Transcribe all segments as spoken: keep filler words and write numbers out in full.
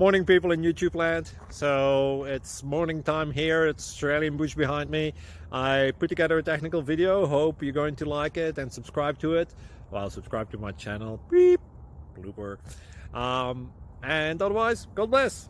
morning, people in YouTube land. So it's morning time here. It's Australian bush behind me. I put together a technical video. Hope you're going to like it and subscribe to it. Well, subscribe to my channel. Beep. Blooper. Um, and otherwise, God bless.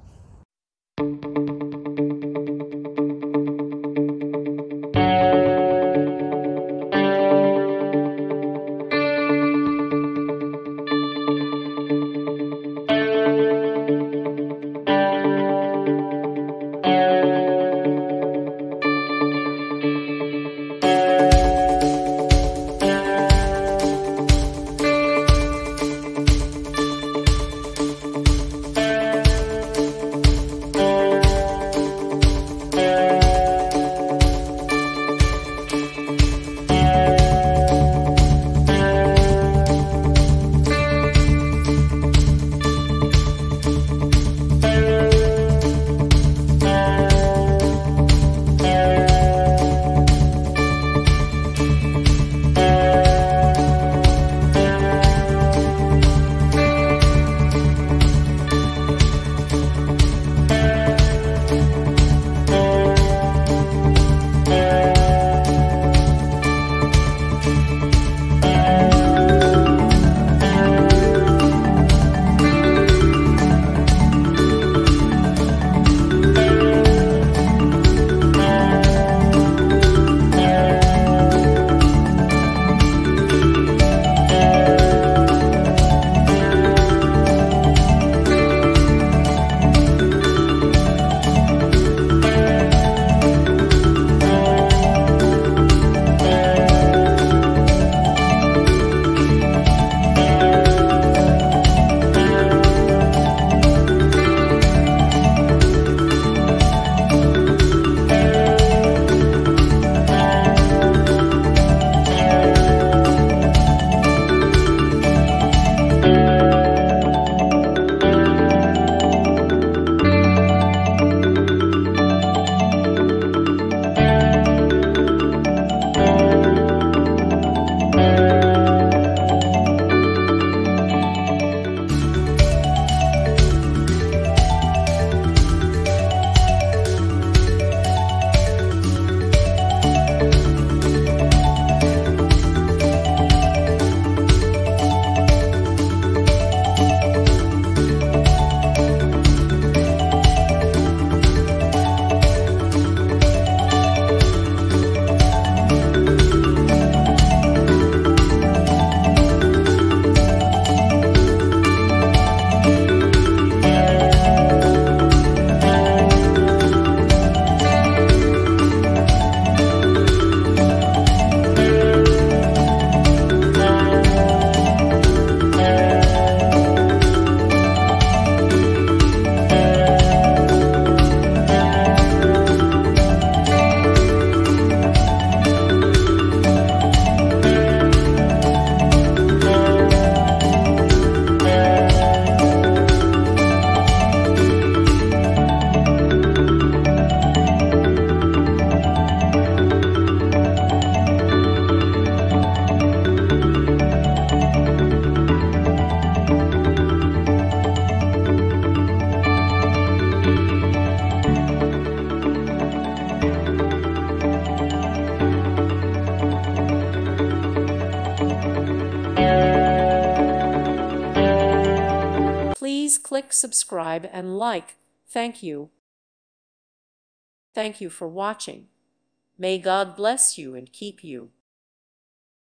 Please click subscribe and like. Thank you. Thank you for watching. May God bless you and keep you.